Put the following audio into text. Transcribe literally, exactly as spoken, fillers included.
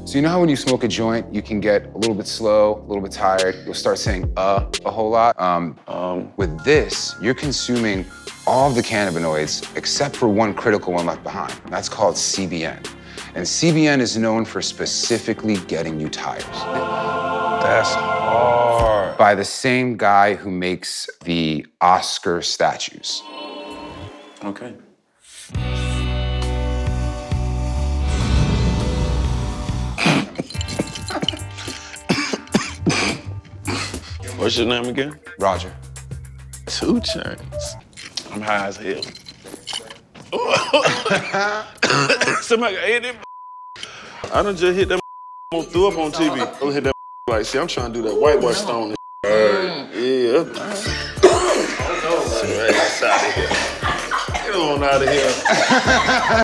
So you know how when you smoke a joint, you can get a little bit slow, a little bit tired. You'll start saying uh a whole lot. Um, um, with this, you're consuming all of the cannabinoids except for one critical one left behind. That's called C B N. And C B N is known for specifically getting you tired. That's hard. By the same guy who makes the Oscar statues. Okay. What's your name again? Roger. Two Chainz. I'm high as hell. Somebody hit that. I done just hit that. Threw up on T V. I hit that like, see, I'm trying to do that white boy stone. Mm. Yeah. Oh no. Get on out of here. Get on out of here.